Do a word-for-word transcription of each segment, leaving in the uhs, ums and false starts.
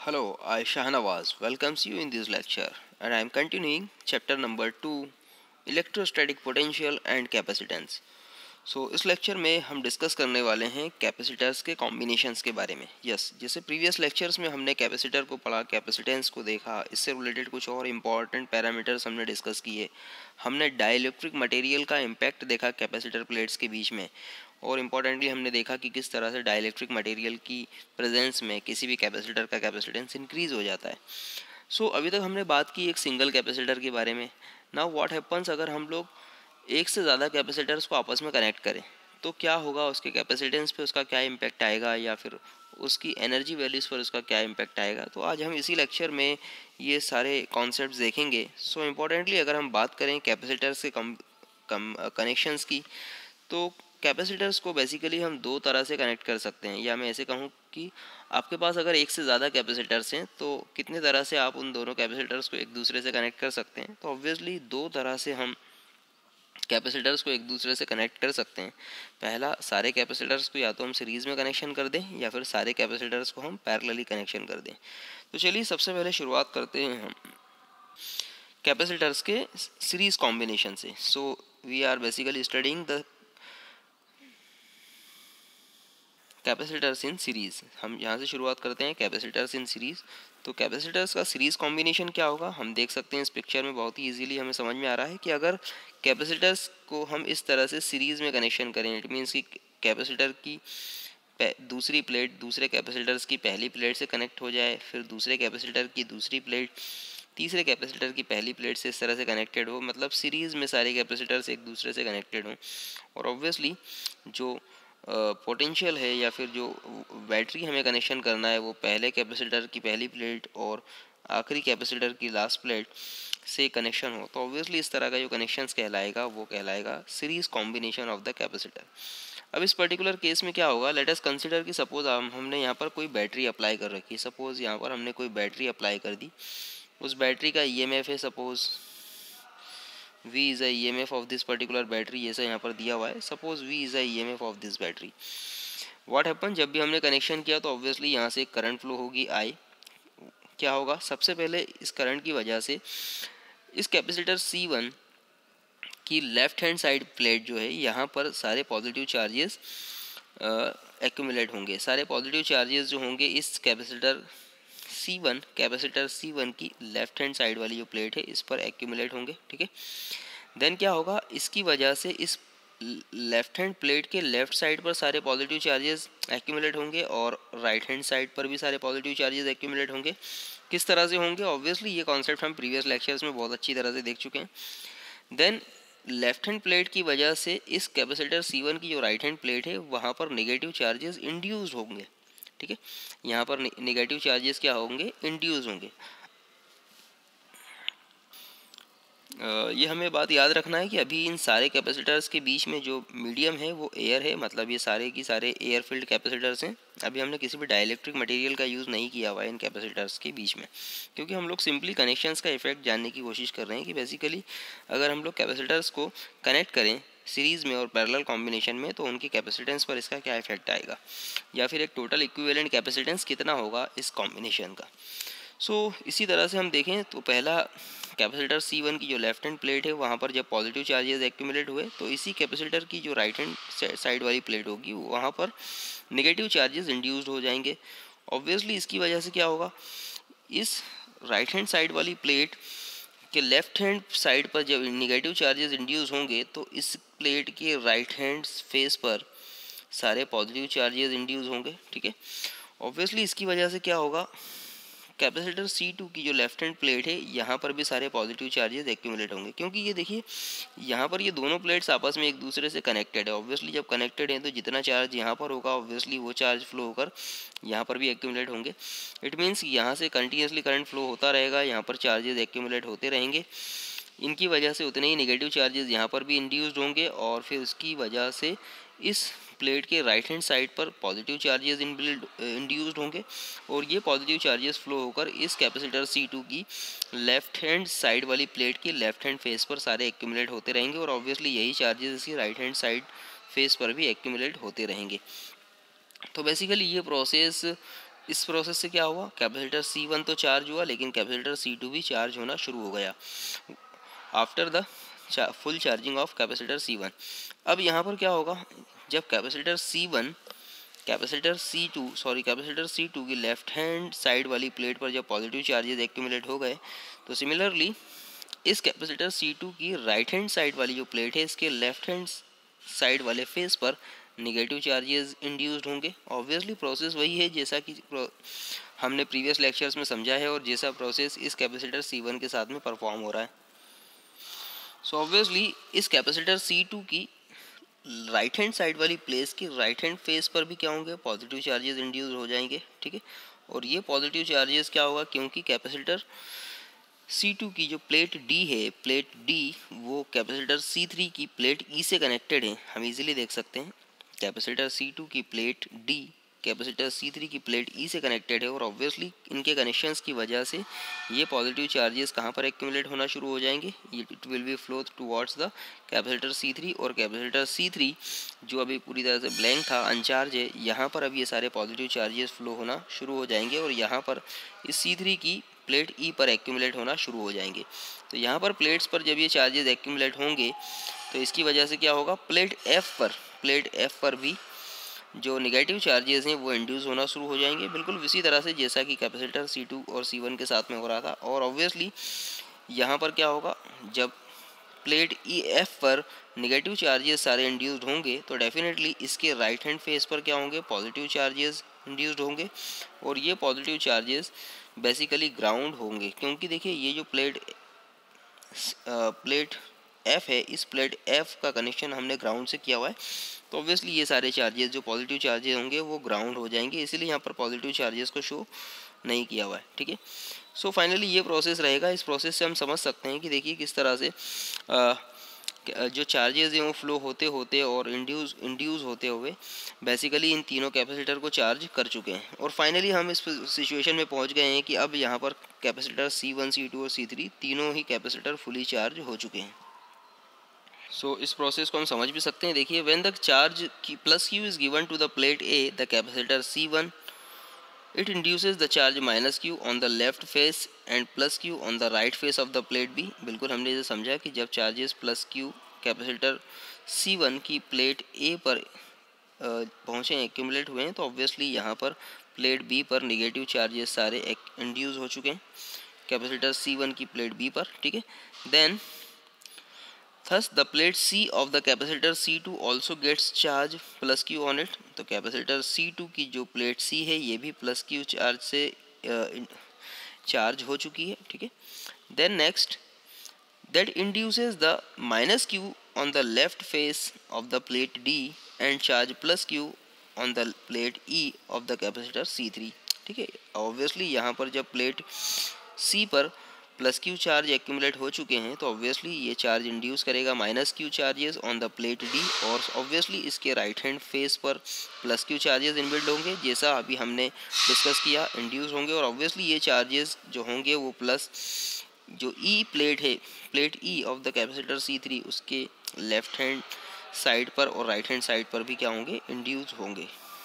Hello, I Shahnawaz welcomes you in this lecture, and I am continuing chapter number two, electrostatic potential and capacitance. So इस lecture में हम discuss करने वाले हैं capacitors के combinations के बारे में। यस yes, जैसे प्रीवियस लेक्चर्स में हमने कैपेसिटर को पढ़ा, कैपेसिटेंस को देखा, इससे रिलेटेड कुछ और इम्पॉर्टेंट पैरामीटर्स हमने डिस्कस किए। हमने डाइलेक्ट्रिक मटेरियल का इम्पैक्ट देखा कैपेसिटर प्लेट्स के बीच में, और इम्पॉर्टेंटली हमने देखा कि किस तरह से डाइलेक्ट्रिक मटेरियल की प्रेजेंस में किसी भी कैपेसिटर का कैपेसिटेंस इंक्रीज़ हो जाता है। सो so, अभी तक हमने बात की एक सिंगल कैपेसिटर के बारे में। नाउ व्हाट हैपन्स अगर हम लोग एक से ज़्यादा कैपेसिटर्स को आपस में कनेक्ट करें तो क्या होगा, उसके कैपेसिटेंस पे उसका क्या इम्पैक्ट आएगा, या फिर उसकी एनर्जी वैल्यूज़ पर उसका क्या इम्पैक्ट आएगा। तो आज हम इसी लेक्चर में ये सारे कॉन्सेप्ट्स देखेंगे। सो so, इम्पोर्टेंटली अगर हम बात करें कैपेसिटर्स के कम कम कनेक्शंस की, तो कैपेसिटर्स को बेसिकली हम दो तरह से कनेक्ट कर सकते हैं, या मैं ऐसे कहूँ कि आपके पास अगर एक से ज़्यादा कैपेसिटर्स हैं तो कितने तरह से आप उन दोनों कैपेसिटर्स को एक दूसरे से कनेक्ट कर सकते हैं। तो ऑब्वियसली दो तरह से हम कैपेसिटर्स को एक दूसरे से कनेक्ट कर सकते हैं। पहला, सारे कैपेसिटर्स को या तो हम सीरीज़ में कनेक्शन कर दें, या फिर सारे कैपेसिटर्स को हम पैरेलली कनेक्शन कर दें। तो चलिए सबसे पहले शुरुआत करते हैं हम कैपेसिटर्स के सीरीज़ कॉम्बिनेशन से। So we are basically studying the capacitors in series. हम यहाँ से शुरुआत करते हैं कैपेसिटर्स इन सीरीज़। तो कैपेसिटर्स का सीरीज़ कॉम्बिनेशन क्या होगा, हम देख सकते हैं इस पिक्चर में, बहुत ही इजीली हमें समझ में आ रहा है कि अगर कैपेसिटर्स को हम इस तरह से सीरीज़ में कनेक्शन करें, इट मीन्स कि कैपेसिटर की दूसरी प्लेट दूसरे कैपेसिटर्स की पहली प्लेट से कनेक्ट हो जाए, फिर दूसरे कैपेसिटर की दूसरी प्लेट तीसरे कैपेसिटर की पहली प्लेट से इस तरह से कनेक्टेड हो, मतलब सीरीज़ में सारे कैपेसिटर्स एक दूसरे से कनेक्टेड हों। और ऑब्वियसली जो पोटेंशियल uh, है या फिर जो बैटरी हमें कनेक्शन करना है वो पहले कैपेसिटर की पहली प्लेट और आखिरी कैपेसिटर की लास्ट प्लेट से कनेक्शन हो। तो ऑब्वियसली इस तरह का जो कनेक्शंस कहलाएगा वो कहलाएगा series combination of the capacitor. अब इस पर्टिकुलर केस में क्या होगा, लेट अस कंसीडर कि सपोज हमने यहाँ पर कोई बैटरी अप्लाई कर रखी है। सपोज यहाँ पर हमने कोई बैटरी अप्लाई कर दी, उस बैटरी का ई एम एफ है suppose V is a E M F of this particular battery, जैसा यहाँ पर दिया हुआ है। Suppose V is a E M F of this battery. What happen, जब भी हमने कनेक्शन किया तो ऑब्वियसली यहाँ से करंट फ्लो होगी I। क्या होगा, सबसे पहले इस करंट की वजह से इस कैपेसिटर C वन की लेफ्ट हैंड साइड प्लेट जो है यहाँ पर सारे पॉजिटिव चार्जेस एक्यूमुलेट होंगे। सारे पॉजिटिव चार्जेस जो होंगे इस capacitor C one capacitor C one की लेफ्ट हैंड साइड वाली जो प्लेट है इस पर एक्यूमुलेट होंगे। ठीक है, देन क्या होगा, इसकी वजह से इस लेफ्ट हैंड प्लेट के लेफ्ट साइड पर सारे पॉजिटिव चार्जेस एक्यूमुलेट होंगे और राइट हैंड साइड पर भी सारे पॉजिटिव चार्जेस एक्यूमुलेट होंगे। किस तरह से होंगे, ऑब्वियसली ये कॉन्सेप्ट हम प्रीवियस लेक्चर्स में बहुत अच्छी तरह से देख चुके हैं। देन लेफ्ट हैंड प्लेट की वजह से इस कैपेसिटर C वन की जो राइट हैंड प्लेट है वहाँ पर नेगेटिव चार्जेस इंड्यूस्ड होंगे। ठीक है, यहाँ पर नेगेटिव चार्जेस क्या होंगे, इंड्यूस होंगे। ये हमें बात याद रखना है कि अभी इन सारे कैपेसिटर्स के बीच में जो मीडियम है वो एयर है, मतलब ये सारे की सारे एयर फील्ड कैपेसिटर्स हैं। अभी हमने किसी भी डाइलेक्ट्रिक मटेरियल का यूज़ नहीं किया हुआ है इन कैपेसिटर्स के बीच में, क्योंकि हम लोग सिंपली कनेक्शंस का इफेक्ट जानने की कोशिश कर रहे हैं कि बेसिकली अगर हम लोग कैपेसिटर्स को कनेक्ट करें सीरीज़ में और पैरेलल कॉम्बिनेशन में तो उनकी कैपेसिटेंस पर इसका क्या इफेक्ट आएगा, या फिर एक टोटल इक्विवेलेंट कैपेसिटेंस कितना होगा इस कॉम्बिनेशन का। सो so, इसी तरह से हम देखें तो पहला कैपेसिटर C वन की जो लेफ्ट हैंड प्लेट है वहाँ पर जब पॉजिटिव चार्जेस एक्यूमुलेट हुए तो इसी कैपेसिटर की जो राइट हैंड साइड वाली प्लेट होगी वहाँ पर नेगेटिव चार्जेस इंड्यूस्ड हो जाएंगे। ऑब्वियसली इसकी वजह से क्या होगा, इस राइट हैंड साइड वाली प्लेट के लेफ्ट हैंड साइड पर जब नेगेटिव चार्जेस इंड्यूस होंगे तो इस प्लेट के राइट हैंड फेस पर सारे पॉजिटिव चार्जेस इंड्यूस होंगे। ठीक है, ऑब्वियसली इसकी वजह से क्या होगा, कैपेसिटर C टू की जो लेफ्ट हैंड प्लेट है यहाँ पर भी सारे पॉजिटिव चार्जेस एक्यूमुलेट होंगे, क्योंकि ये देखिए यहाँ पर ये दोनों प्लेट्स आपस में एक दूसरे से कनेक्टेड है। ऑब्वियसली जब कनेक्टेड है तो जितना चार्ज यहाँ पर होगा ऑब्वियसली वो चार्ज फ्लो होकर यहाँ पर भी एक्यूमुलेट होंगे। इट मीन्स यहाँ से कंटिन्यूसली करंट फ्लो होता रहेगा, यहाँ पर चार्जेस एक्यूमुलेट होते रहेंगे। इनकी वजह से उतने ही नेगेटिव चार्जेस यहाँ पर भी इंड्यूस्ड होंगे और फिर उसकी वजह से इस प्लेट के राइट हैंड साइड पर पॉजिटिव चार्जेस इंड्यूस्ड होंगे और ये पॉजिटिव चार्जेस फ्लो होकर इस कैपेसिटर C टू की लेफ्ट हैंड साइड वाली प्लेट के लेफ्ट हैंड फेस पर सारे एक्यूमुलेट होते रहेंगे और ऑब्वियसली यही चार्जेस इसकी राइट हैंड साइड फेस पर भी एक्यूमुलेट होते रहेंगे। तो बेसिकली ये प्रोसेस इस प्रोसेस से क्या हुआ, कैपेसिटर सी वन तो चार्ज हुआ लेकिन कैपेसिटर सी टू भी चार्ज होना शुरू हो गया after the full charging of capacitor C one. अब यहाँ पर क्या होगा, जब capacitor C one capacitor C two sorry capacitor C two की लेफ्ट हैंड साइड वाली प्लेट पर जब पॉजिटिव चार्जेस एक्यूमुलेट हो गए, तो सिमिलरली इस कैपेसिटर सी टू की राइट हैंड साइड वाली जो प्लेट है इसके लेफ्ट हैंड साइड वाले फेस पर निगेटिव चार्जेस इंड्यूस्ड होंगे। ऑब्वियसली प्रोसेस वही है जैसा कि हमने प्रीवियस लेक्चर्स में समझा है और जैसा प्रोसेस इस कैपेसिटर सी वन के साथ में परफॉर्म हो रहा है। सो ऑब्वियसली इस कैपेसिटर सी टू की राइट हैंड साइड वाली प्लेस की राइट हैंड फेस पर भी क्या होंगे, पॉजिटिव चार्जेस इंड्यूस हो जाएंगे, ठीक है। और ये पॉजिटिव चार्जेस क्या होगा, क्योंकि कैपेसिटर सी टू की जो प्लेट डी है, प्लेट डी वो कैपेसिटर सी थ्री की प्लेट ई से कनेक्टेड है। हम इजीली देख सकते हैं कैपेसिटर सी टू की plate D capacitor C three की प्लेट ई से कनेक्टेड है और ऑब्वियसली इनके कनेक्शंस की वजह से ये पॉजिटिव चार्जेस कहाँ पर एक्यूमुलेट होना शुरू हो जाएंगे, it will be flow towards the capacitor C three. और कैपेसिटर सी थ्री जो अभी पूरी तरह से ब्लैंक था, अनचार्ज है, यहाँ पर अब ये सारे पॉजिटिव चार्जेस फ्लो होना शुरू हो जाएंगे और यहाँ पर इस सी थ्री की प्लेट ई पर एक्यूमुलेट होना शुरू हो जाएंगे। तो यहाँ पर प्लेट्स पर जब ये चार्जेस एक्यूमुलेट होंगे तो इसकी वजह से क्या होगा, प्लेट एफ पर प्लेट एफ पर भी जो नेगेटिव चार्जेस हैं वो इंड्यूस होना शुरू हो जाएंगे, बिल्कुल इसी तरह से जैसा कि कैपेसिटर सी टू और सी वन के साथ में हो रहा था। और ऑब्वियसली यहाँ पर क्या होगा, जब प्लेट ई एफ पर नेगेटिव चार्जेस सारे इंड्यूस्ड होंगे तो डेफिनेटली इसके राइट हैंड फेस पर क्या होंगे, पॉजिटिव चार्जेस इंड्यूस्ड होंगे और ये पॉजिटिव चार्जेस बेसिकली ग्राउंड होंगे। क्योंकि देखिए ये जो प्लेट प्लेट एफ है, इस प्लेट एफ का कनेक्शन हमने ग्राउंड से किया हुआ है, तो ऑब्वियसली ये सारे चार्जेस जो पॉजिटिव चार्जेस होंगे वो ग्राउंड हो जाएंगे, इसीलिए यहाँ पर पॉजिटिव चार्जेस को शो नहीं किया हुआ है, ठीक है। सो फाइनली ये प्रोसेस रहेगा। इस प्रोसेस से हम समझ सकते हैं कि देखिए किस तरह से आ, जो चार्जेस हैं वो फ्लो होते होते और इंड्यूस इंड्यूस होते हुए बेसिकली इन तीनों कैपेसिटर को चार्ज कर चुके हैं। और फाइनली हम इस सिचुएशन में पहुंच गए हैं कि अब यहाँ पर capacitor C one C two और सी थ्री तीनों ही कैपेसिटर फुली चार्ज हो चुके हैं। सो so, इस प्रोसेस को हम समझ भी सकते हैं। देखिए when the charge plus Q is given to the plate A the capacitor C one it induces the charge minus q on the left face and plus q on the right face of the plate b। बिल्कुल हमने ये समझा कि जब charges plus q capacitor C one की plate a पर पहुँचे accumulate हुए हैं तो ऑब्वियसली यहाँ पर प्लेट b पर नेगेटिव चार्जेस सारे इंड्यूस हो चुके हैं कैपेसिटर सी वन की प्लेट b पर, ठीक है। Then thus the plate C of the capacitor C two also gets charge plus Q on it। तो कैपेसिटर सी टू की जो प्लेट C है ये भी प्लस Q चार्ज से चार्ज हो चुकी है, ठीक है। Then next that induces the minus Q on the left face of the plate D and charge plus Q on the plate E of the capacitor C three, ठीक है। Obviously यहाँ पर जब प्लेट C पर plus Q charge accumulate हो चुके हैं तो ऑब्वियसली ये चार्ज इंड्यूस करेगा minus Q charges on the plate D और ऑब्वियसली इसके राइट हैंड फेस पर प्लस क्यू चार्जेस इनबिल्ड होंगे जैसा अभी हमने डिस्कस किया, इंड्यूस होंगे। और ऑब्वियसली ये चार्जेस जो होंगे वो प्लस जो ई प्लेट है, plate E of the capacitor C three उसके लेफ्ट हैंड साइड पर और राइट हैंड साइड पर भी क्या होंगे, इंड्यूस होंगे।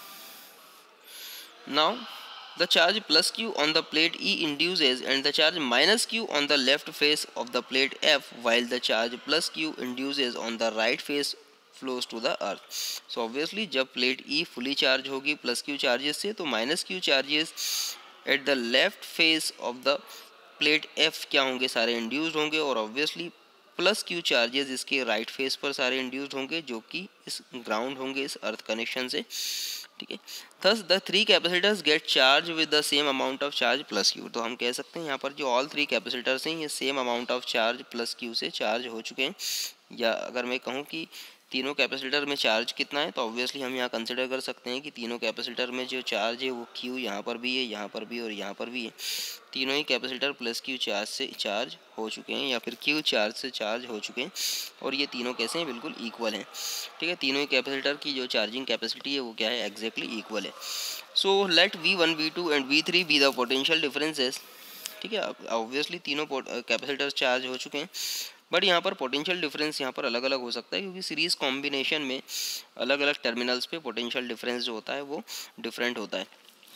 Now the charge plus Q on the plate E induces and the charge minus Q on the left face of the plate F while the charge plus Q induces on the right face flows to the earth। so obviously जब plate E fully charge होगी plus Q charges से तो minus Q charges at the left face of the plate F क्या होंगे, सारे induced होंगे और obviously plus Q charges इसके राइट फेस पर सारे इंड्यूस्ड होंगे जो कि इस ग्राउंड होंगे इस अर्थ कनेक्शन से, ठीक है। Thus the three capacitors get charge with the same amount of charge plus Q. तो हम कह सकते हैं यहाँ पर जो ऑल थ्री कैपेसिटर्स हैं ये same amount of charge plus Q से चार्ज हो चुके हैं। या अगर मैं कहूँ कि तीनों कैपेसिटर में चार्ज कितना है तो ऑब्वियसली हम यहाँ कंसिडर कर सकते हैं कि तीनों कैपेसिटर में जो चार्ज है वो क्यू यहाँ पर भी है, यहाँ पर भी और यहाँ पर भी है। तीनों ही कैपेसिटर प्लस क्यू चार्ज से चार्ज हो चुके हैं या फिर क्यू चार्ज से चार्ज हो चुके हैं और ये तीनों कैसे हैं, बिल्कुल इक्वल हैं, ठीक है। तीनों ही कैपेसिटर की जो चार्जिंग कैपेसिटी है वो क्या है, एग्जैक्टली इक्वल है। So let V one V two and V three be the potential differences, ठीक है। ऑब्वियसली तीनों कैपेसिटर चार्ज हो चुके हैं बट यहाँ पर पोटेंशियल डिफरेंस यहाँ पर अलग अलग हो सकता है क्योंकि सीरीज कॉम्बिनेशन में अलग अलग टर्मिनल्स पे पोटेंशियल डिफरेंस जो होता है वो डिफरेंट होता है,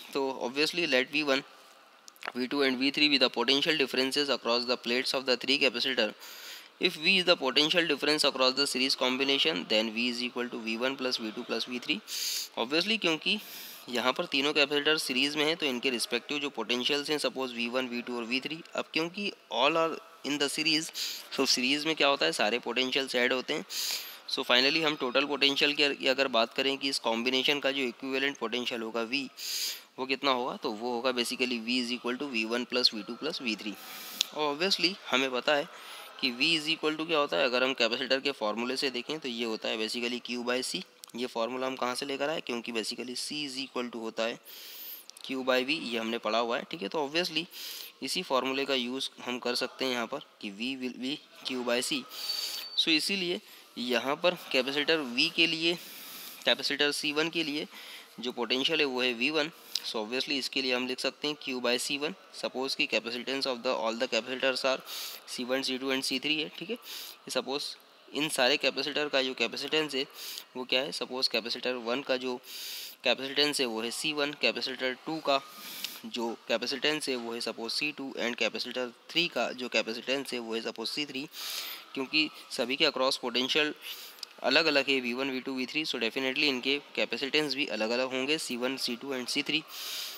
तो obviously let V one, V two and V three be the potential differences across the plates of the three capacitor. If V is the potential difference across the series combination, then V is equal to V one plus V two plus V three. Obviously क्योंकि यहाँ पर तीनों capacitor series में हैं तो इनके respective जो potentials हैं suppose V one, V two और V थ्री, अब क्योंकि all are in the series, so series में क्या होता है सारे पोटेंशियल्स ऐड होते हैं. सो so फाइनली हम टोटल पोटेंशियल की अगर बात करें कि इस कॉम्बिनेशन का जो इक्विवेलेंट पोटेंशियल होगा V, वो कितना होगा, तो वो होगा basically V is equal to V one plus V two plus V three. और ऑब्वियसली हमें पता है कि V इज इक्वल टू क्या होता है, अगर हम कैपेसिटर के फॉर्मूले से देखें तो ये होता है बेसिकली Q बाई सी. ये फार्मूला हम कहाँ से लेकर आए, क्योंकि basically C is equal to होता है Q बाई वी, ये हमने पढ़ा हुआ है. ठीक है, तो ऑब्वियसली इसी फार्मूले का यूज़ हम कर सकते हैं यहाँ पर कि V will be Q by C. So इसीलिए यहाँ पर कैपेसिटर V के लिए, कैपेसिटर C वन के लिए जो पोटेंशियल है वो है V वन. सो ऑब्वियसली इसके लिए हम लिख सकते हैं Q by C one. Suppose की capacitance of the all the capacitors are C one, C two and C three है. ठीक है, सपोज इन सारे कैपेसिटर का जो कैपेसिटेंस है वो क्या है, सपोज कैपेसिटर वन का जो कैपेसिटेंस है वो है C वन, कैपेसिटर टू का जो कैपेसिटेंस है वो है suppose C two and capacitor three का जो कैपेसिटेंस है वो है सपोज C थ्री. क्योंकि सभी के अक्रॉस पोटेंशियल अलग अलग है V one, V two, V three, so definitely इनके कैपेसिटेंस भी अलग अलग होंगे C one, C two and C three.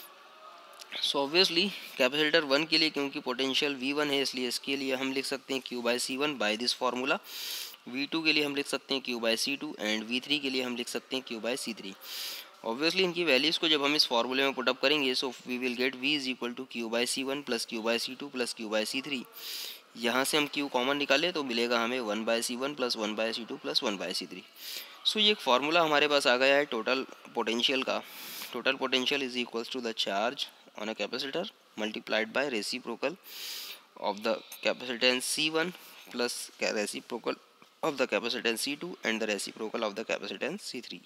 So obviously capacitor one के लिए क्योंकि पोटेंशियल V वन है इसलिए इसके लिए हम लिख सकते हैं Q by C one by this formula. V two के लिए हम लिख सकते हैं Q by C two and V three के लिए हम लिख सकते हैं Q by C three. Obviously इनकी वैल्यूज़ को जब हम इस फार्मूले में पुटअप करेंगे so we will get V is equal to Q by C one plus Q by C two plus Q by C three. यहाँ से हम Q कॉमन निकाले तो मिलेगा हमें one by C one plus one by C two plus one by C three. So ये एक formula हमारे पास आ गया है टोटल पोटेंशियल का. Total potential is equals to the charge on a capacitor multiplied by reciprocal of the capacitance C one plus reciprocal of the capacitance C two and the reciprocal of the capacitance C three.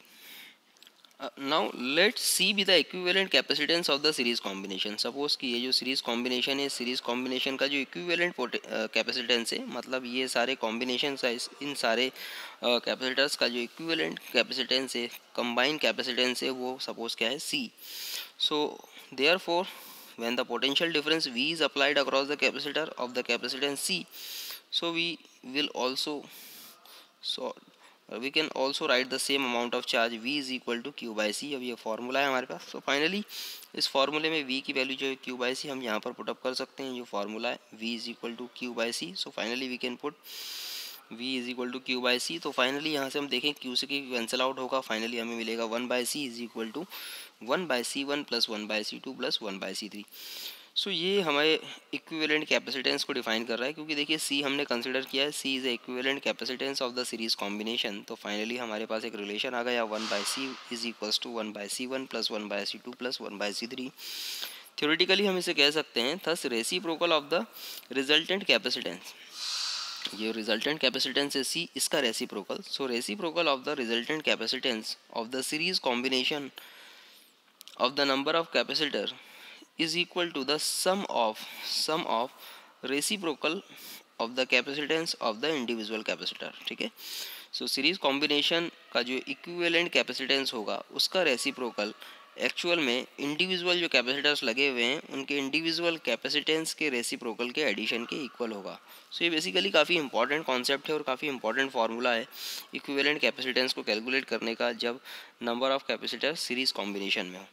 Uh, now let C be the equivalent capacitance of the series combination. Suppose कि ये जो series combination है, series combination का जो equivalent capacitance है, मतलब ये सारे combination size इन सारे capacitors का जो equivalent capacitance है, combined capacitance है, वो suppose क्या है C. So therefore when the potential difference V is applied across the capacitor of the capacitance C, so we will also so uh, we can also write the same amount of charge V is equal to Q by C. अब ये formula है हमारे पास. so finally इस फार्मूले में V की value जो है Q by C हम यहाँ पर पुटअप कर सकते हैं. जो फार्मूला है V is equal to Q by C. so finally we can put V is equal to Q by C. तो फाइनली यहाँ से हम देखें Q से Q कैंसिल आउट होगा. फाइनली हमें मिलेगा one by C is equal to one by C one plus one by C two plus one by C three. So ये हमारे इक्विवेलेंट कैपेसिटेंस को डिफाइन कर रहा है. क्योंकि देखिए C हमने कंसिडर किया है, C is a equivalent capacitance of the series combination. तो फाइनली हमारे पास एक रिलेशन आ गया one by C is equals to one by C one plus one by C two plus one by C three. Theoretically हम इसे कह सकते हैं thus reciprocal of the resultant capacitance. ये रिजल्टेंट कैपेसिटेंस है C, इसका reciprocal. So reciprocal of the resultant capacitance of the series combination of the number of capacitor is equal to the sum of sum of reciprocal of the capacitance of the individual capacitor. ठीक है, सो series combination का जो equivalent capacitance होगा उसका reciprocal actual में individual जो capacitors लगे हुए हैं उनके इंडिविजुअल कैपेसिटेंस के रेसिप्रोकल के एडिशन के इक्वल होगा. सो so, ये बेसिकली काफ़ी इंपॉर्टेंट कॉन्सेप्ट है और काफ़ी इंपॉर्टेंट फार्मूला है इक्विवेलेंट कैपेसिटेंस को कैलकुलेट करने का जब number of capacitor series combination में हो.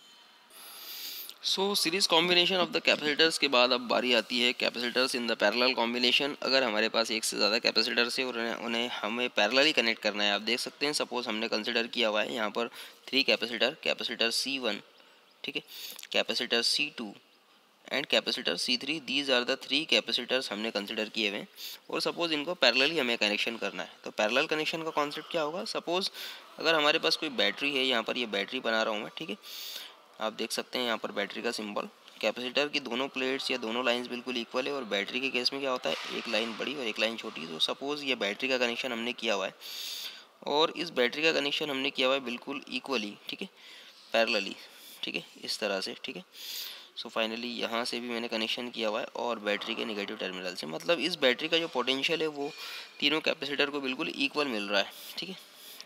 So series combination of the capacitors के बाद अब बारी आती है capacitors in the parallel combination. अगर हमारे पास एक से ज़्यादा कैपेसिटर्स है और उन्हें हमें पैरेलली कनेक्ट करना है. आप देख सकते हैं सपोज हमने कंसिडर किया हुआ है यहाँ पर three capacitor, capacitor C one, ठीक है, capacitor C two and capacitor C three. These are the three capacitors हमने कंसिडर किए हुए हैं और सपोज इनको पैरेलली हमें कनेक्शन करना है. तो पैरेलल कनेक्शन का कॉन्सेप्ट क्या होगा, सपोज अगर हमारे पास कोई बैटरी है, यहाँ पर ये बैटरी बना रहा हूँ मैं, ठीक है, आप देख सकते हैं यहाँ पर बैटरी का सिंबल. कैपेसिटर की दोनों प्लेट्स या दोनों लाइंस बिल्कुल इक्वल है और बैटरी के केस में क्या होता है, एक लाइन बड़ी और एक लाइन छोटी. तो सपोज़ ये बैटरी का कनेक्शन हमने किया हुआ है और इस बैटरी का कनेक्शन हमने किया हुआ है बिल्कुल इक्वली, ठीक है, पैरेलली, ठीक है, इस तरह से, ठीक है. सो फाइनली यहाँ से भी मैंने कनेक्शन किया हुआ है और बैटरी के नेगेटिव टर्मिनल से, मतलब इस बैटरी का जो पोटेंशियल है वो तीनों कैपेसिटर को बिल्कुल इक्वल मिल रहा है, ठीक है,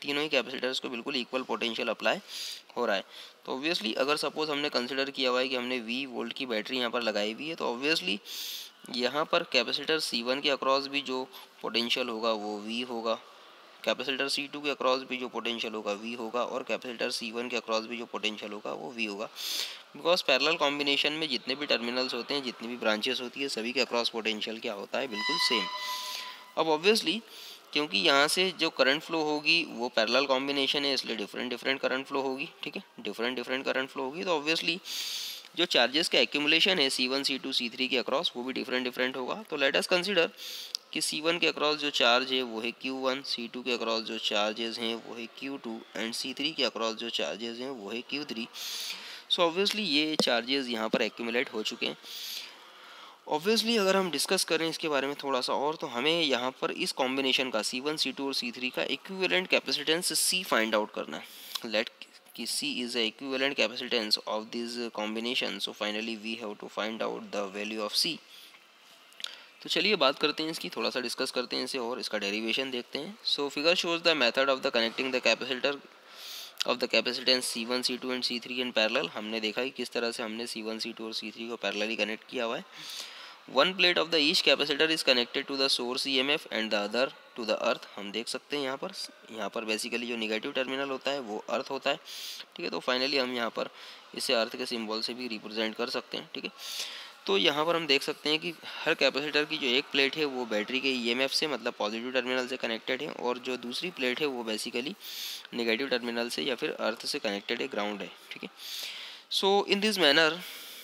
तीनों ही कैपेसिटर्स को बिल्कुल इक्वल पोटेंशियल अप्लाई हो रहा है। तो ऑब्वियसली अगर सपोज हमने कंसिडर किया हुआ है कि हमने वी वोल्ट की बैटरी यहाँ पर लगाई हुई है, तो ऑब्वियसली यहाँ पर कैपेसिटर सी वन के अक्रॉस भी जो पोटेंशियल होगा वो वी होगा, कैपेसिटर सी टू के अक्रॉस भी जो पोटेंशियल होगा वी होगा, और कैपेसिटर सी वन के अक्रॉस भी जो पोटेंशियल होगा वो वी होगा। बिकॉज पैरेलल कॉम्बिनेशन में जितने भी टर्मिनल्स होते हैं, जितनी भी ब्रांचेस होती है, सभी के अक्रॉस पोटेंशियल क्या होता है, बिल्कुल सेम। अब ऑब्वियसली क्योंकि यहाँ से जो करंट फ्लो होगी वो पैरेलल कॉम्बिनेशन है, इसलिए डिफरेंट डिफरेंट करंट फ्लो होगी, ठीक है, डिफरेंट डिफरेंट करंट फ्लो होगी। तो ऑब्वियसली जो चार्जेस का एक्यूमुलेशन है C one C two C three के अक्रॉस वो भी डिफरेंट डिफरेंट होगा। तो लेट अस कंसीडर कि सी वन के अक्रॉस जो चार्ज है वो है क्यू वन, सी टू के अक्रॉस जो चार्जेस हैं वो है Q two, and C three के अक्रॉस जो चार्जेस हैं वो है क्यू थ्री। सो ऑब्वियसली ये चार्जेस यहाँ पर एक्यूमुलेट हो चुके हैं। ऑब्वियसली अगर हम डिस्कस करें इसके बारे में थोड़ा सा और, तो हमें यहाँ पर इस कॉम्बिनेशन का सी वन सी टू और सी थ्री का equivalent capacitance C find out करना है। लेट कि C is the equivalent capacitance of this combination, so finally we have to find out the value of C। तो चलिए बात करते हैं इसकी, थोड़ा सा डिस्कस करते हैं इसे और इसका डेरिवेशन देखते हैं। So figure shows the method of the connecting the capacitor of the capacitance C one C two and C three in parallel. हमने देखा कि किस तरह से हमने सी वन सी टू और सी थ्री को पैरेलली कनेक्ट किया हुआ है। One plate of the each capacitor is connected to the source E M F and the other to the earth. हम देख सकते हैं यहाँ पर यहाँ पर बेसिकली जो निगेटिव टर्मिनल होता है वो अर्थ होता है, ठीक है। तो फाइनली हम यहाँ पर इसे अर्थ के सिंबल से भी रिप्रेजेंट कर सकते हैं, ठीक है। तो यहाँ पर हम देख सकते हैं कि हर कैपेसिटर की जो एक प्लेट है वो बैटरी के ई एम एफ से, मतलब पॉजिटिव टर्मिनल से कनेक्टेड है, और जो दूसरी प्लेट है वो बेसिकली नेगेटिव टर्मिनल से या फिर अर्थ से कनेक्टेड है, ग्राउंड है, ठीक है। So in this manner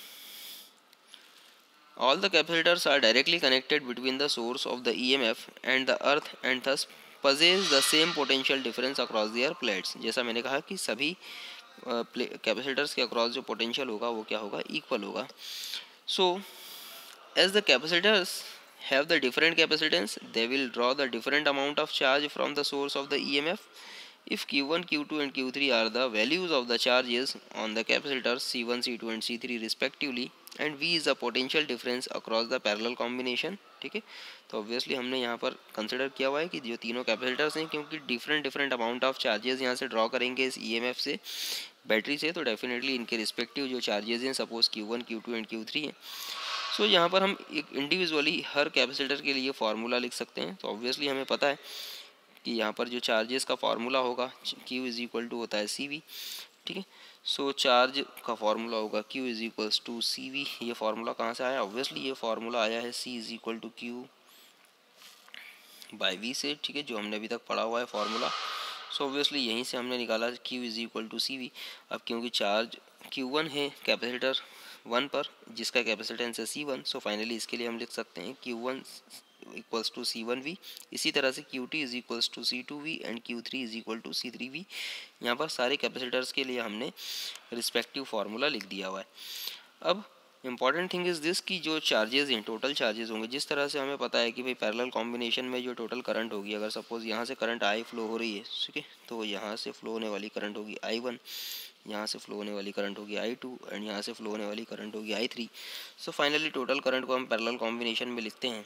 all the capacitors are directly connected between the source of the E M F and the earth and thus possess the same potential difference across their plates। जैसा मैंने कहा कि सभी capacitors के across जो potential होगा वो क्या होगा, इक्वल होगा। सो as the capacitors have the different capacitance, they will draw the different amount of charge from the source of the E M F। If Q one, Q two and Q three are the values of the charges on the capacitors C one, C two and C three respectively, and V is the potential difference across the parallel combination, ठीक है। तो obviously हमने यहाँ पर consider किया हुआ है कि जो तीनों कैपेसिटर्स हैं, क्योंकि different different amount of charges यहाँ से ड्रॉ करेंगे इस ई एम एफ से, बैटरी से, तो डेफिनेटली इनके रिस्पेक्टिव जो चार्जेस हैं, suppose Q one, Q two and Q three हैं। सो so, यहाँ पर हम एक इंडिविजुअली हर कैपेसिटर के लिए फार्मूला लिख सकते हैं। तो ऑब्वियसली हमें पता है कि यहाँ पर जो चार्जेस का फार्मूला होगा Q इज इक्वल टू होता है सी वी, ठीक है। सो चार्ज का फार्मूला होगा Q is equals to C V. ये फार्मूला कहाँ से आया, ऑब्वियसली ये फार्मूला आया है C is equal to Q by V से, ठीक है, जो हमने अभी तक पढ़ा हुआ है फार्मूला। सो ऑब्वियसली यहीं से हमने निकाला Q is equal to C V. अब क्योंकि चार्ज Q वन है कैपेसिटर वन पर, जिसका कैपेसिटेंस है सी वन, सो फाइनली इसके लिए हम लिख सकते हैं Q one equals to C one V. इसी तरह से Q two is equals to C two V and Q three is equal to C three V. यहाँ पर सारे कैपेसिटर्स के लिए हमने रिस्पेक्टिव फार्मूला लिख दिया हुआ है। अब इंपॉर्टेंट थिंग इज़ दिस कि जो चार्जेस हैं, टोटल चार्जेस होंगे, जिस तरह से हमें पता है कि भाई पैरेलल कॉम्बिनेशन में जो टोटल करंट होगी, अगर सपोज यहाँ से करंट आई फ्लो हो रही है, ठीक है, तो यहाँ से फ्लो होने वाली करंट होगी आई वन, यहाँ से फ्लो होने वाली करंट होगी आई टू एंड यहाँ से फ्लो होने वाली करंट होगी I three. So finally total current को हम पैरेलल कॉम्बिनेशन में लिखते हैं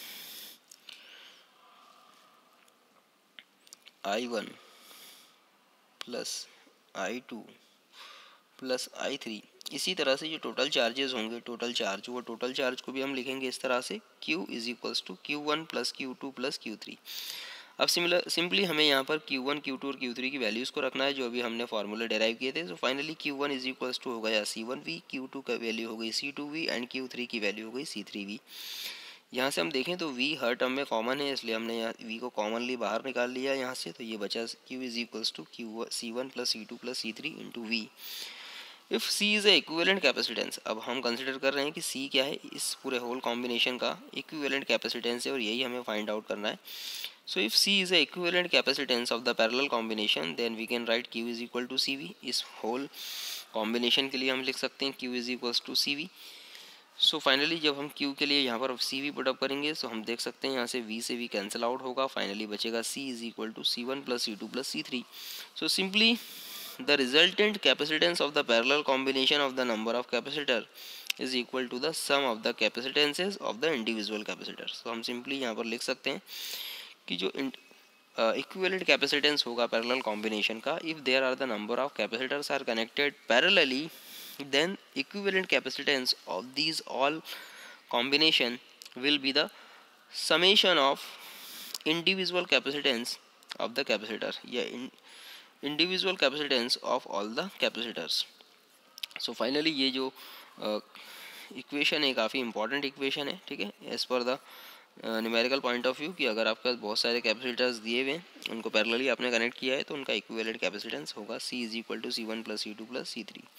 I one plus I two plus I three. इसी तरह से जो टोटल चार्जेस होंगे, टोटल चार्ज, वो टोटल चार्ज को भी हम लिखेंगे इस तरह से Q is equals to Q one plus Q two plus Q three. अब सिमिलर सिंपली हमें यहाँ पर Q वन, Q टू और Q थ्री की वैल्यूज़ को रखना है जो अभी हमने फार्मूले डेराइव किए थे। तो finally Q one is equals to हो गया C one V, Q two का वैल्यू हो गई C two V and Q three की वैल्यू हो गई सी थ्री वी। यहाँ से हम देखें तो V हर टर्म में कॉमन है, इसलिए हमने यहाँ V को कॉमनली बाहर निकाल लिया यहाँ से। तो ये बचा Q is equals to Q C one plus C two plus C three into V. If C is a equivalent capacitance, अब हम कंसिडर कर रहे हैं कि C क्या है, इस पूरे होल कॉम्बिनेशन का इक्विवेलेंट कैपेसिटेंस है और यही हमें फाइंड आउट करना है। So if C is a equivalent capacitance of the parallel combination, then we can write Q is equal to C V. इस होल कॉम्बिनेशन के लिए हम लिख सकते हैं Q is equals to C V. So finally जब हम Q के लिए यहाँ पर सी वी पुटअप करेंगे, तो हम देख सकते हैं यहाँ से V से V कैंसिल आउट होगा, फाइनली बचेगा C is equal to C one plus C two plus C three. So simply the resultant capacitance of the parallel combination of the number of capacitor is equal to the sum of the capacitances of the individual capacitors। तो हम simply यहाँ पर लिख सकते हैं कि जो equivalent capacitance होगा पैरेलल कॉम्बिनेशन का if there are the number of capacitors are connected parallelly, then equivalent capacitance of these all combination will be the summation of individual capacitance of the capacitor या in, individual capacitance of all the capacitors. so finally ये जो equation uh, है काफ़ी important equation है, ठीक है, as per the numerical point of view कि अगर आपके पास बहुत सारे कैपेसिटर्स दिए हुए हैं उनको पैरेलली आपने कनेक्ट किया है तो उनका इक्विवेलेंट कैपेसिटेंस होगा C is equal to C one plus C two plus C three.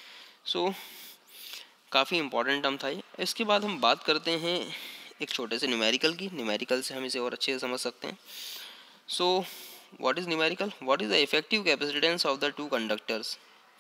So काफ़ी इंपॉर्टेंट टर्म था ये. इसके बाद हम बात करते हैं एक छोटे से न्यूमेरिकल की. न्यूमेरिकल से हम इसे और अच्छे से समझ सकते हैं. So what is numerical? What is the effective capacitance of the two conductors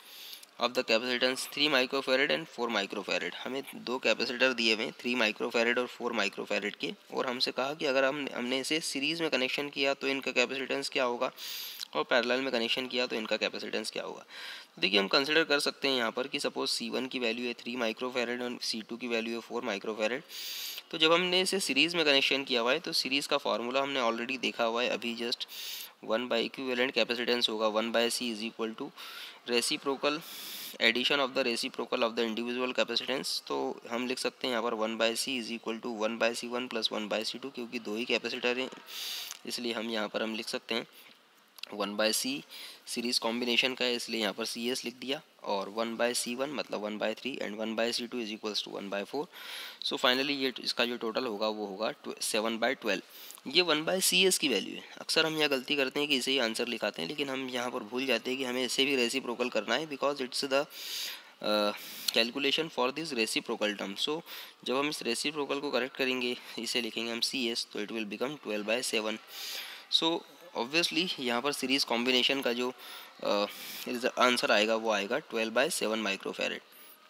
of the capacitance three microfarad and four microfarad. हमें दो कैपेसिटर दिए हुए हैं, थ्री माइक्रोफेरेड और फोर माइक्रोफेरेड के, और हमसे कहा कि अगर हम हमने इसे सीरीज़ में कनेक्शन किया तो इनका कैपेसिटेंस क्या होगा और पैरेलल में कनेक्शन किया तो इनका कैपेसिटेंस क्या होगा. देखिए हम कंसिडर कर सकते हैं यहाँ पर कि सपोज सी वन की वैल्यू है थ्री माइक्रोफेरेड और सी टू की वैल्यू है फोर माइक्रोफेरेड. तो जब हमने इसे सीरीज़ में कनेक्शन किया हुआ है तो सीरीज़ का फार्मूला हमने ऑलरेडी देखा हुआ है अभी just. One by equivalent capacitance होगा one by C is equal to reciprocal addition of the reciprocal of the individual capacitance. तो हम लिख सकते हैं यहाँ पर one by C is equal to one by C one plus one by C two, क्योंकि दो ही कैपेसिटर हैं इसलिए हम यहाँ पर हम लिख सकते हैं one by C series combination का है इसलिए यहाँ पर सी एस लिख दिया, और वन बाय सी वन मतलब one by three and one by C two is equals to one by four. So finally ये इसका जो टोटल होगा वो होगा सेवन बाय ट्वेल्व. ये वन बाय सी एस की वैल्यू है. अक्सर हम यहाँ गलती करते हैं कि इसे ही आंसर लिखाते हैं, लेकिन हम यहाँ पर भूल जाते हैं कि हमें इसे भी रेसिप्रोकल करना है because it's the calculation for this reciprocal term. So जब हम इस रेसिप्रोकल को करेक्ट करेंगे इसे लिखेंगे हम सी एस तो it will become twelve by seven. So obviously यहाँ पर सीरीज़ कॉम्बिनेशन का जो आंसर आएगा वो आएगा ट्वेल्व बाय सेवन माइक्रोफेरेड.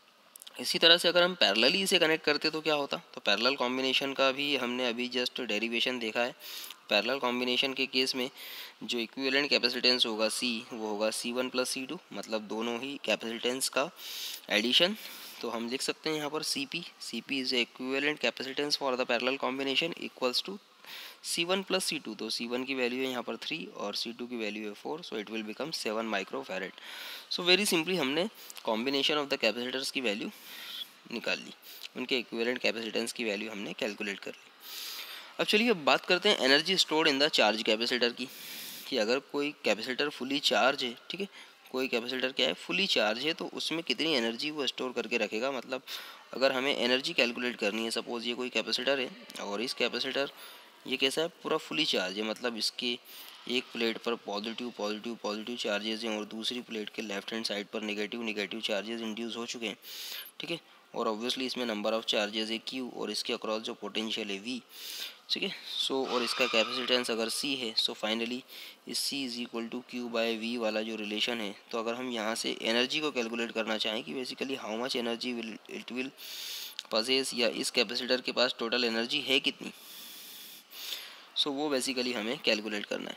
इसी तरह से अगर हम पैरेलली इसे कनेक्ट करते तो क्या होता? तो पैरेलल कॉम्बिनेशन का भी हमने अभी जस्ट डेरिवेशन देखा है. पैरेलल कॉम्बिनेशन के केस में जो इक्विवेलेंट कैपेसिटेंस होगा C वो होगा C one plus C two, मतलब दोनों ही कैपेसिटेंस का एडिशन. तो हम लिख सकते हैं यहाँ पर C P. C P is equivalent capacitance for the parallel combination equals to C one plus C two. तो सी वन की वैल्यू है यहाँ पर थ्री और सी टू की वैल्यू है four, so it will become seven microfarad. So very simply हमने combination of the capacitors की वैल्यू निकाल ली, उनके इक्विवेलेंट कैपेसिटेंस की वैल्यू हमने कैलकुलेट कर ली. अब चलिए अब बात करते हैं energy stored in the charge capacitor की, कि अगर कोई कैपेसिटर फुली चार्ज है, ठीक है, कोई कैपेसिटर क्या है फुली चार्ज है, तो उसमें कितनी एनर्जी वो स्टोर करके रखेगा. मतलब अगर हमें एनर्जी कैलकुलेट करनी है, सपोज ये कोई कैपेसिटर है और इस कैपेसिटर ये कैसा है पूरा फुली चार्ज है, मतलब इसके एक प्लेट पर पॉजिटिव पॉजिटिव पॉजिटिव चार्जेस हैं और दूसरी प्लेट के लेफ्ट हैंड साइड पर नेगेटिव नेगेटिव चार्जेस इंड्यूस हो चुके हैं, ठीक है, और ऑब्वियसली इसमें नंबर ऑफ चार्जेस है क्यू और इसके अक्रॉस जो पोटेंशियल है वी, ठीक है. सो और इसका कैपेसिटेंस अगर सी है, सो फाइनली इस C is equal to Q by V वाला जो रिलेशन है, तो अगर हम यहाँ से एनर्जी को कैलकुलेट करना चाहें कि basically how much energy will it will possess, या इस कैपेसिटर के पास टोटल एनर्जी है कितनी, सो so, वो बेसिकली हमें कैलकुलेट करना है.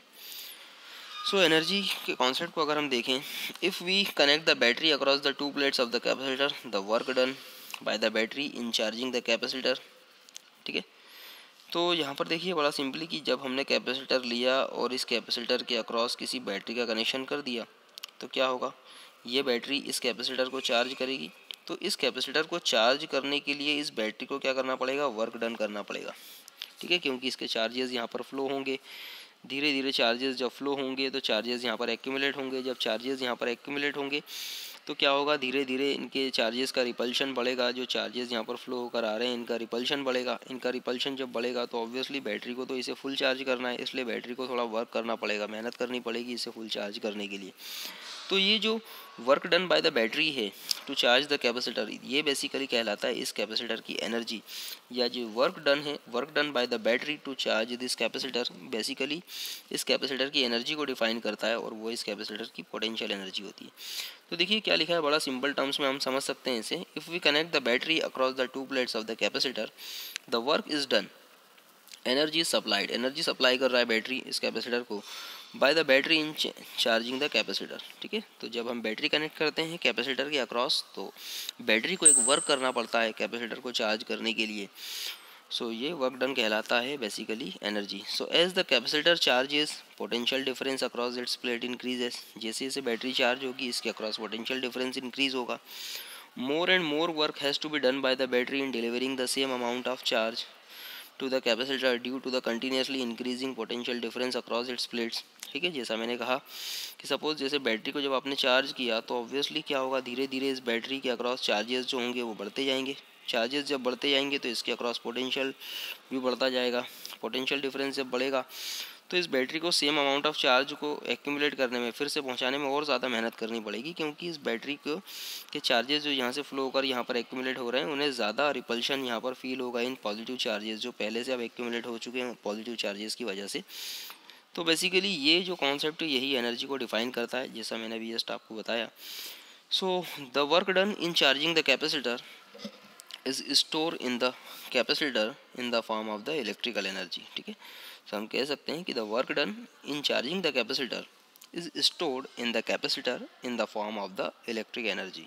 सो so, एनर्जी के कॉन्सेप्ट को अगर हम देखें, if we connect the battery across the two plates of the capacitor, the work done by the battery in charging the capacitor, ठीक है. तो यहाँ पर देखिए बड़ा सिंपली कि जब हमने कैपेसिटर लिया और इस कैपेसिटर के अक्रॉस किसी बैटरी का कनेक्शन कर दिया तो क्या होगा, ये बैटरी इस कैपेसिटर को चार्ज करेगी. तो इस कैपेसिटर को चार्ज करने के लिए इस बैटरी को क्या करना पड़ेगा, वर्क डन करना पड़ेगा, ठीक है, क्योंकि इसके चार्जेस यहाँ पर फ्लो होंगे. धीरे धीरे चार्जेस जब फ्लो होंगे तो चार्जेस यहाँ पर एक्यूमुलेट होंगे. जब चार्जेस यहाँ पर एक्यूमुलेट होंगे तो क्या होगा, धीरे धीरे इनके चार्जेस का रिपल्शन बढ़ेगा. जो चार्जेस यहाँ पर फ्लो होकर आ रहे हैं इनका रिपल्शन बढ़ेगा. इनका रिपल्शन जब बढ़ेगा तो ऑब्वियसली बैटरी को तो इसे फुल चार्ज करना है, इसलिए बैटरी को थोड़ा वर्क करना पड़ेगा, मेहनत करनी पड़ेगी इसे फुल चार्ज करने के लिए. तो ये जो work done by the battery है टू चार्ज द कैपेसिटर, ये बेसिकली कहलाता है इस कैपेसिटर की एनर्जी, या जो वर्क डन है work done by the battery to charge this capacitor, basically इस कैपेसिटर की एनर्जी को डिफाइन करता है और वो इस कैपेसिटर की पोटेंशियल एनर्जी होती है. तो देखिए क्या लिखा है, बड़ा सिंपल टर्म्स में हम समझ सकते हैं इसे. If we connect the battery across the two plates of the capacitor, the work is done, energy supplied, energy supply कर रहा है बैटरी इस कैपेसिटर को by the battery in charging the capacitor, ठीक है. तो जब हम बैटरी कनेक्ट करते हैं कैपेसिटर के अक्रॉस तो बैटरी को एक वर्क करना पड़ता है कैपेसिटर को चार्ज करने के लिए. सो so, ये वर्क डन कहलाता है basically energy. So as the capacitor charges potential difference across its plate increases, जैसे जैसे बैटरी चार्ज होगी इसके अक्रॉस पोटेंशियल डिफरेंस इंक्रीज होगा। More and more work has to be done by the battery in delivering the same amount of charge to the capacitor due to the continuously increasing potential difference across its plates. ठीक है, जैसा मैंने कहा कि suppose जैसे battery को जब आपने चार्ज किया तो ऑब्वियसली क्या होगा, धीरे धीरे इस बैटरी के अक्रॉस चार्जेस जो होंगे वो बढ़ते जाएंगे। चार्जेस जब बढ़ते जाएंगे तो इसके अक्रॉस पोटेंशियल भी बढ़ता जाएगा। पोटेंशियल डिफरेंस जब बढ़ेगा तो इस बैटरी को सेम अमाउंट ऑफ चार्ज को एक्यूमुलेट करने में, फिर से पहुंचाने में और ज़्यादा मेहनत करनी पड़ेगी, क्योंकि इस बैटरी को के चार्जेस जो यहाँ से फ्लो होकर यहाँ पर एक्यूमुलेट हो रहे हैं उन्हें ज़्यादा रिपल्शन यहाँ पर फील होगा इन पॉजिटिव चार्जेस जो पहले से अब एक्यूमुलेट हो चुके हैं पॉजिटिव चार्जेस की वजह से। तो बेसिकली ये जो कॉन्सेप्ट यही एनर्जी को डिफाइन करता है, जैसा मैंने अभी जस्ट आपको बताया। So the work done in charging the capacitor is store in the capacitor in the form of the electrical energy. ठीक है, तो हम कह सकते हैं कि the work done in charging the capacitor is stored in the capacitor in the form of the electric energy.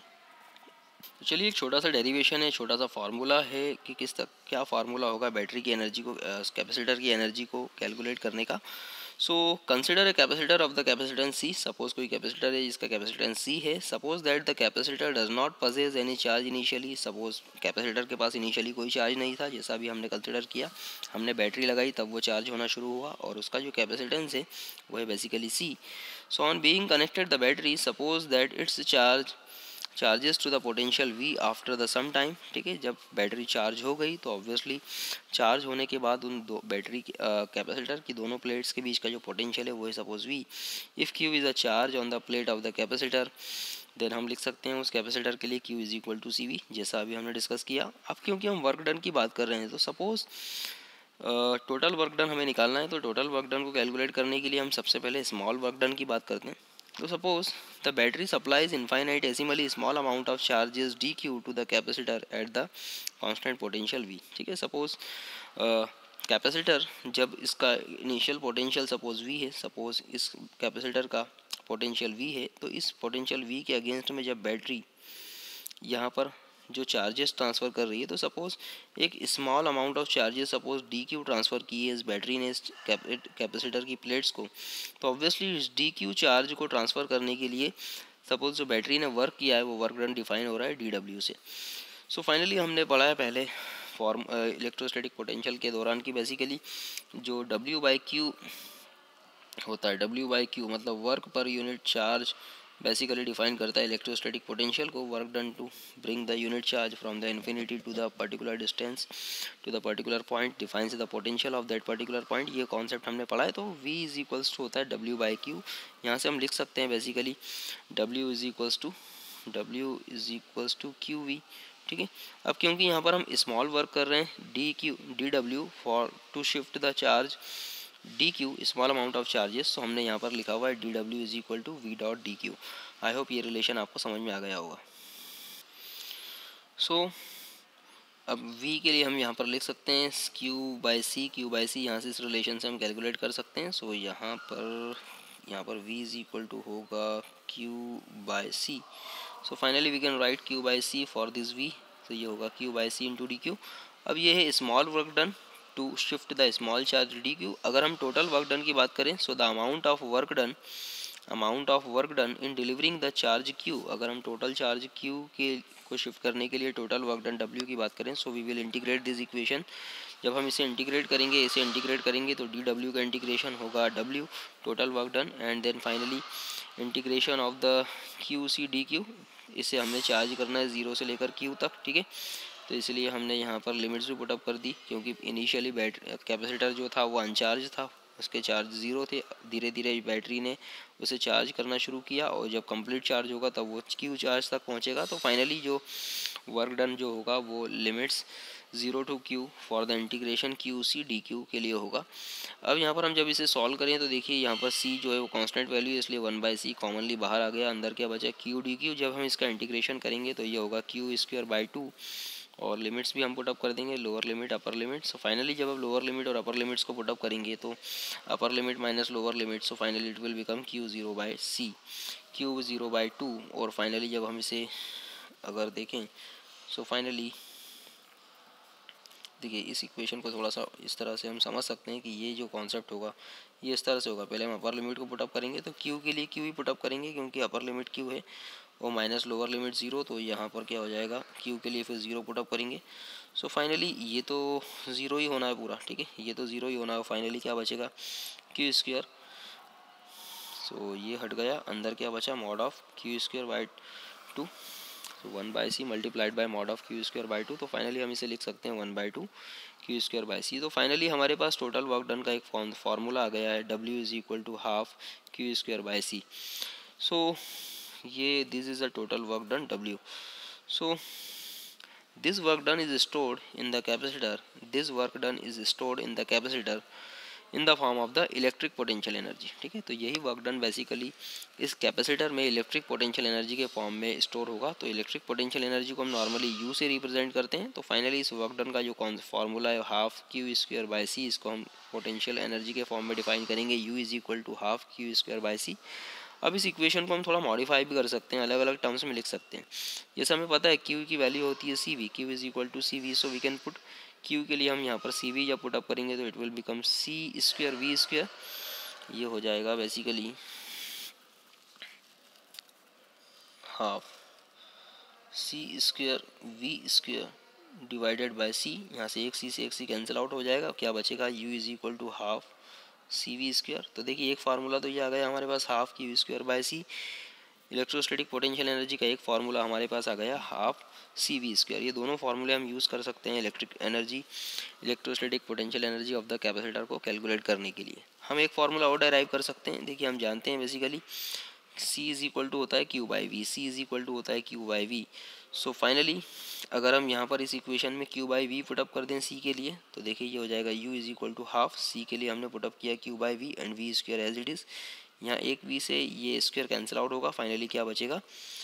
तो चलिए एक छोटा सा डेरिवेशन है, छोटा सा फार्मूला है कि किस तक क्या फार्मूला होगा बैटरी की एनर्जी को, कैपेसिटर की एनर्जी को कैलकुलेट करने का। So consider a capacitor of the capacitance C. Suppose कोई कैपेसिटर है जिसका कैपेसिटेंस सी है। Suppose that the capacitor does not possess any charge initially. Suppose capacitor के पास इनिशियली कोई चार्ज नहीं था, जैसा अभी हमने कंसिडर किया, हमने बैटरी लगाई तब वो चार्ज होना शुरू हुआ और उसका जो कैपेसिटेंस है वो है basically C. So on being connected the battery, suppose that it's charge charges to the potential V after the some time. ठीक है, जब बैटरी चार्ज हो गई तो ऑब्वियसली चार्ज होने के बाद उन दो बैटरी कैपेसिटर की दोनों प्लेट्स के बीच का जो पोटेंशियल है वो है suppose V. If Q is a charge on the plate of the capacitor, then हम लिख सकते हैं उस कैपेसिटर के लिए Q is equal to C V, जैसा अभी हमने डिस्कस किया। अब क्योंकि हम वर्क डन की बात कर रहे हैं तो सपोज टोटल वर्क डन हमें निकालना है, तो टोटल वर्क डन को कैलकुलेट करने के लिए हम सबसे पहले स्मॉल वर्क डन की बात करते हैं। तो suppose the battery supplies infinitesimally small amount of charges D Q to the capacitor at the constant potential V. ठीक है, सपोज कैपेसिटर जब इसका इनिशियल पोटेंशियल सपोज वी है, सपोज इस कैपेसिटर का पोटेंशियल वी है, तो इस पोटेंशियल वी के अगेंस्ट में जब बैटरी यहाँ पर जो चार्जेस ट्रांसफ़र कर रही है, तो सपोज़ एक small amount of charges suppose D Q transfer किए इस बैटरी ने इस कैपेसिटर की प्लेट्स को, तो ऑब्वियसली इस डी क्यू चार्ज को ट्रांसफ़र करने के लिए सपोज जो बैटरी ने वर्क किया है वो वर्क डन डिफाइन हो रहा है डी डब्ल्यू से। सो so फाइनली हमने पढ़ा है पहले फॉर्म इलेक्ट्रोस्टैटिक पोटेंशियल के दौरान की बेसिकली जो डब्ल्यू बाई क्यू होता है, डब्ल्यू बाई क्यू मतलब work per unit charge basically define करता है इलेक्ट्रोस्टैटिक पोटेंशियल को। Work done to bring the unit charge from the infinity to the particular distance to the particular point defines the potential of that particular point. ये concept हमने पढ़ा है। तो v is equals to होता है W by Q. यहाँ से हम लिख सकते हैं basically w is equals to w is equals to Q V. ठीक है, अब क्योंकि यहाँ पर हम स्मॉल वर्क कर रहे हैं D Q D W for to shift the charge D Q small amount of charges, तो हमने यहाँ पर लिखा हुआ है D W is equal to V dot D Q. I hope ये रिलेशन आपको समझ में आ गया होगा। सो so, अब v के लिए हम यहाँ पर लिख सकते हैं q by C. Q by C यहाँ से इस रिलेशन से हम कैलकुलेट कर सकते हैं। सो so, यहाँ पर यहाँ पर v इज इक्वल टू होगा q by C. So finally we can write q by C for this v। तो ये होगा q by C into D Q. अब ये है small work done to shift the small charge D Q. अगर हम total work done की बात करें, so the amount of work done amount of work done in delivering the charge Q, अगर हम टोटल चार्ज क्यू के को shift करने के लिए टोटल वर्क डन डब्ल्यू की बात करें, so we will integrate this equation. जब हम इसे इंटीग्रेट करेंगे इसे इंटीग्रेट करेंगे तो डी डब्ल्यू का इंटीग्रेशन होगा W total work done and then finally integration of the Q C D Q. इसे हमने चार्ज करना है ज़ीरो से लेकर क्यू तक। ठीक है, तो इसलिए हमने यहाँ पर लिमिट्स भी पुटअप कर दी, क्योंकि इनिशियली बैट कैपेसिटर जो था वो अनचार्ज था, उसके चार्ज ज़ीरो थे। धीरे धीरे बैटरी ने उसे चार्ज करना शुरू किया और जब कंप्लीट चार्ज होगा तब वो क्यू चार्ज तक पहुँचेगा। तो फाइनली जो वर्क डन जो होगा वो limits zero to Q for the integration Q C D Q के लिए होगा। अब यहाँ पर हम जब इसे सॉल्व करें तो देखिए यहाँ पर c जो है वो कांस्टेंट वैल्यू है, इसलिए वन बाई सी कॉमनली बाहर आ गया, अंदर क्या बचा क्यू डी क्यू। जब हम इसका इंटीग्रेशन करेंगे तो ये होगा क्यू स्क्वायर बाई टू और लिमिट्स भी हम पुटअप कर देंगे, lower limit upper limit. So finally जब आप लोअर लिमिट और अपर लिमिट्स को पुटअप करेंगे तो upper limit minus lower limit, so finally it will become Q zero by C, Q zero by two. और फाइनली जब हम इसे अगर देखें सो फाइनली देखिए इस इक्वेशन को थोड़ा सा इस तरह से हम समझ सकते हैं कि ये जो कॉन्सेप्ट होगा ये इस तरह से होगा। पहले हम अपर लिमिट को पुटअप करेंगे, तो क्यू के लिए क्यू ही पुटअप करेंगे क्योंकि अपर लिमिट क्यू है और माइनस लोअर लिमिट ज़ीरो, तो यहाँ पर क्या हो जाएगा, क्यू के लिए फिर ज़ीरो पुटअप करेंगे। सो फाइनली ये तो ज़ीरो ही होना है पूरा, ठीक है, ये तो ज़ीरो ही होना है। फाइनली क्या बचेगा, क्यू स्क्वायर। सो ये हट गया, अंदर क्या बचा, mod of Q square by two, one by C multiplied by mod of Q square by two. तो फाइनली हम इसे लिख सकते हैं one by two Q square by C. तो फाइनली हमारे पास टोटल वर्क डन का एक फॉर्मूला आ गया है, W is equal to half Q square by C. So ये this is the total work done W. So this work done is stored in the capacitor this work done is stored in the capacitor in the form of the electric potential energy। ठीक है, तो यही work done basically इस capacitor में electric potential energy के form में store होगा। तो इलेक्ट्रिक पोटेंशियल एनर्जी को हम नॉर्मली यू से रिप्रेजेंट करते हैं। तो फाइनली इस वर्क डन का जो कौन फॉर्मूला है half Q square by C, इसको हम पोटेंशियल एनर्जी के फॉर्म में डिफाइन करेंगे, U is equal to half Q square by C. अब इस इक्वेशन को हम थोड़ा मॉडिफाई भी कर सकते हैं, अलग अलग टर्म्स में लिख सकते हैं। जैसे हमें पता है क्यू की वैल्यू होती है C V, Q is equal to C V, so we can put Q के लिए हम यहाँ पर सी वी जब पुट अप करेंगे तो it will become C square V square. ये हो जाएगा basically half C square V square divided by C. यहाँ से एक सी से एक सी कैंसिल आउट हो जाएगा, क्या बचेगा, U is equal to half C V square. तो देखिए एक फार्मूला तो ये आ गया हमारे पास half Q square by C. Electrostatic potential energy का एक फार्मूला हमारे पास आ गया हाफ सी वी स्क्वायर। ये दोनों फार्मूले हम यूज़ कर सकते हैं electric energy electrostatic potential energy of the capacitor को कैलकुलेट करने के लिए। हम एक फार्मूला और डेराइव कर सकते हैं। देखिए हम जानते हैं basically C is equal to होता है Q by V, C is equal to होता है Q by V. So finally अगर हम यहाँ पर इस इक्वेशन में क्यू बाई वी पुटअप कर दें सी के लिए, तो देखिए ये हो जाएगा U is equal to half, C के लिए हमने पुटअप किया Q by V and V square as it is. यहाँ एक वी से ये स्क्वायर कैंसिल आउट होगा, फाइनली क्या बचेगा,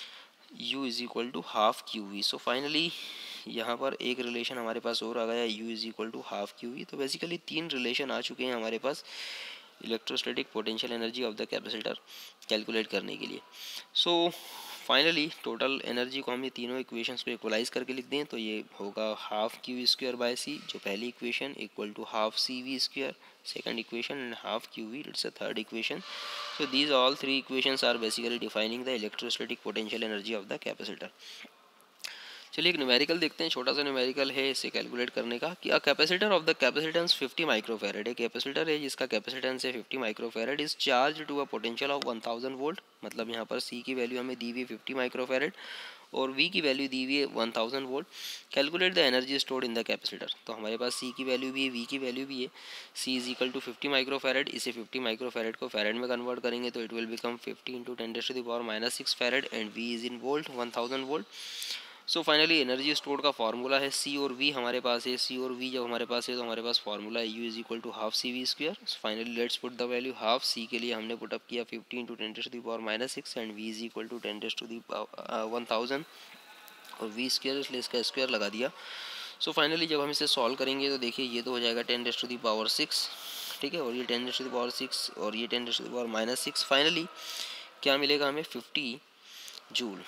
u is equal to half Q V. So finally यहाँ पर एक रिलेशन हमारे पास और आ गया, u is equal to half Q V. तो बेसिकली तीन रिलेशन आ चुके हैं हमारे पास electrostatic potential energy of the capacitor calculate करने के लिए। सो फाइनली टोटल एनर्जी को हम ये तीनों इक्वेशंस को इक्वलाइज करके लिख दें तो ये होगा half Q square by C, जो पहली equation, equal to half C V square second equation, and half qv, it's a third equation. So these all three equations are basically defining the electrostatic potential energy of the capacitor. चलिए एक numerical देखते हैं, छोटा सा numerical है इसे calculate करने का कि a capacitor of the capacitance fifty microfarad, एक कैपेसिटर है जिसका कैपेसिटेंस है fifty microfarad, is charge to a potential of one thousand volt. मतलब यहाँ पर सी की वैल्यू हमें दी हुई फिफ्टी माइक्रोफैरड और वी की वैल्यू दी हुई है one thousand volt. Calculate the energy stored in the capacitor. तो हमारे पास सी की वैल्यू भी है, वी की वैल्यू भी है। C is equal to fifty microfarad, इसे फिफ्टी माइक्रोफैरड को फैरड में कन्वर्ट करेंगे तो it will become fifty into ten to the power minus six farad and V is in volt, one thousand volt. So finally energy stored का formula है C और we हमारे पास है। C और वी जब हमारे पास है तो हमारे पास फार्मूला है U is equal to half C V square. Finally let's put the value half, C के लिए हमने पुटअप किया fifty into ten to the power minus six and V is equal to ten to the one thousand और V square इसलिए इसका square लगा दिया। सो finally जब हम इसे सॉल्व करेंगे तो देखिए ये तो हो जाएगा ten to the power six, ठीक है, और ये ten to the power six और ये ten to the power minus six. फाइनली क्या मिलेगा हमें, fifty joule.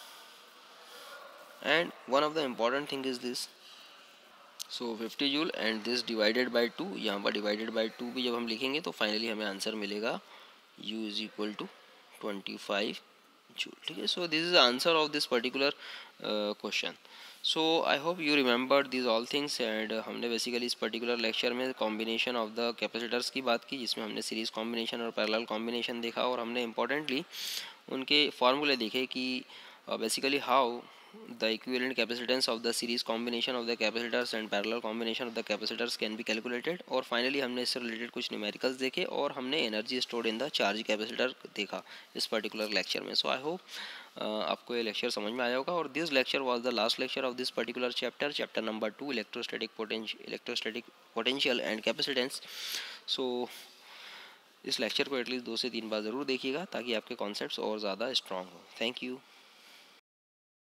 And one of the important thing is this, so fifty joule and this divided by two, यहाँ पर divided by टू भी जब हम लिखेंगे तो फाइनली हमें आंसर मिलेगा u is equal to twenty five joule, ठीक है। So this is the answer of this particular question. So I hope you remember this all things and हमने बेसिकली इस पर्टिकुलर लेक्चर में कॉम्बिनेशन ऑफ द कैपेसिटर्स की बात की, जिसमें हमने सीरीज कॉम्बिनेशन और पैरेलल कॉम्बिनेशन देखा और हमने इम्पोर्टेंटली उनके फॉर्मूले देखे कि basically how the equivalent capacitance of the series combination of the capacitors and parallel combination of the capacitors can be calculated। और फाइनली हमने इससे रिलेटेड कुछ न्यूमेरिकल्स देखे और हमने energy stored in the charge capacitor देखा इस पर्टिकुलर लेक्चर में। सो आई होप आपको ये लेक्चर समझ में आया होगा और this lecture was the last lecture of this particular chapter, chapter number two, electrostatic potential electrostatic potential and capacitance. So इस लेक्चर को एटलीस्ट दो से तीन बार ज़रूर देखिएगा ताकि आपके कॉन्सेप्ट्स और ज़्यादा स्ट्रॉन्ग हो। Thank you.